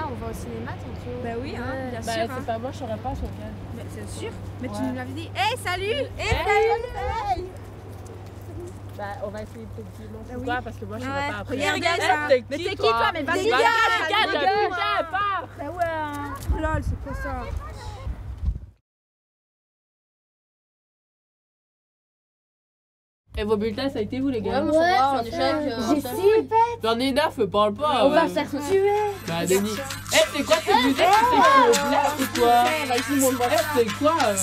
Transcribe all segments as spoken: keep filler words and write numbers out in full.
on va au cinéma tantôt. Bah oui, hein, bien bah, sûr. c'est Hein. pas moi, je saurais pas sur quel. Mais c'est sûr. Mais Ouais. tu nous l'avais dit. Hé, hey, salut Hé, hey, Hey, salut hey. Bah, on va essayer peut-être dimanche Bah ou oui. quoi, parce que moi, je serai Ouais. pas après. Regarde, Hey, ça. t'es Mais qui, t'es qui, toi? Mais vas-y, Dégage, dégage, dégage, dégage. putain, pars. Bah ouais, hein. Oh lol, c'est quoi ça? Et vos bulletins, ça a été vous, les gars? Ouais, moi, ça va, on est chaque. J'ai six bêtes. J'en ai neuf, parle pas. On va ouais. faire tuer. Bah, Denis. Eh, c'est quoi cette musique? C'est au black ou quoi? Eh, c'est quoi? euh...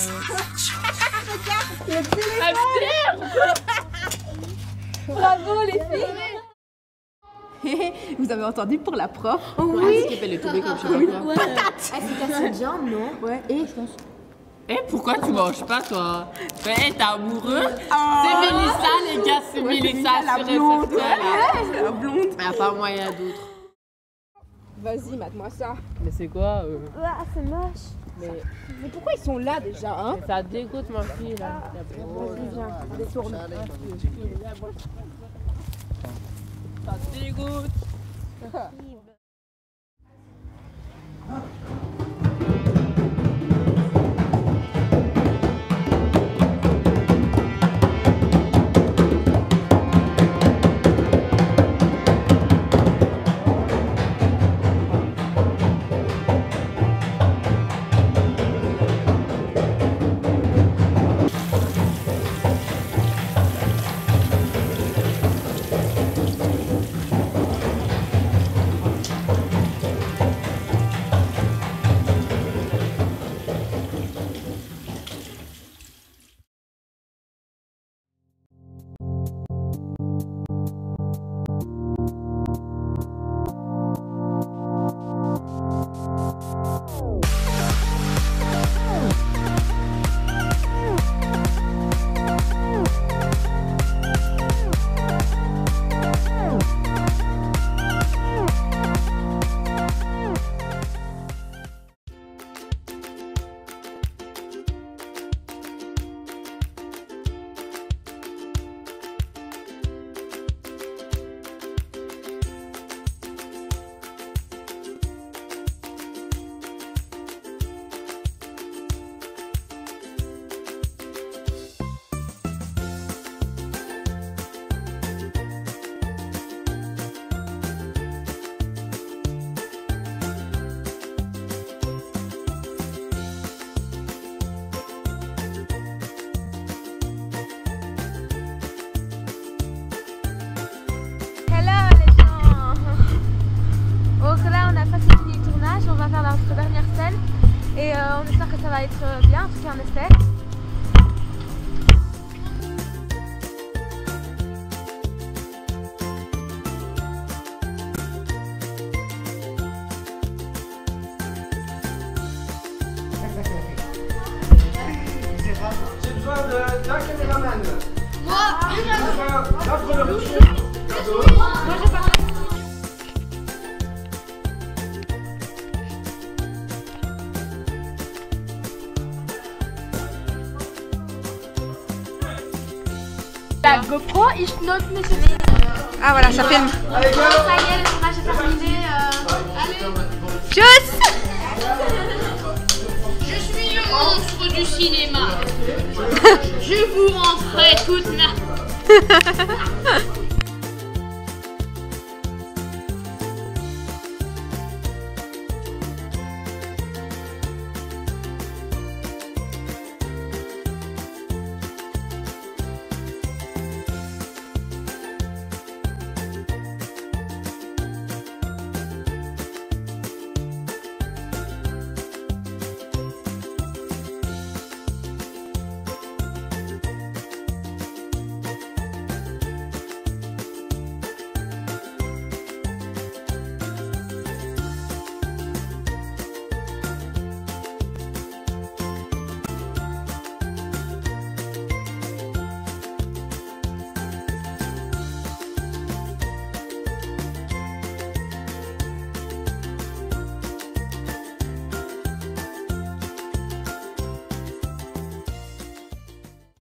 Bravo les filles. Vous avez entendu pour la prof? Oui. Est-ce qu'elle est tombée comme je sais pas quoi? Patate. Elle s'est cassée une jambe, non? Ouais. Et je pense. Eh, pourquoi tu manges pas, toi? Eh, t'es amoureux? C'est Mélissa, les gars, c'est Mélissa, la c'est blonde. là. La blonde. Mais à part moyen d'autres. Vas-y, mate-moi ça. Mais c'est quoi? Euh... Ah, c'est moche. Mais Mais pourquoi ils sont là déjà, hein? ça dégoûte, ma fille, là. Vas-y, viens, détourne. Ça dégoûte. On va faire notre dernière scène et euh, on espère que ça va être bien, en tout cas on espère. J'ai besoin d'un caméraman. Moi, Là, prenez le cadeau. Moi je pars. La GoPro, ich note mes souvenirs. Ah voilà, ça filme. Allez, go. Ça y est, le tournage est terminé. Euh... Allez. Tchuss. je suis le monstre du cinéma. Je vous rentrerai toute ma...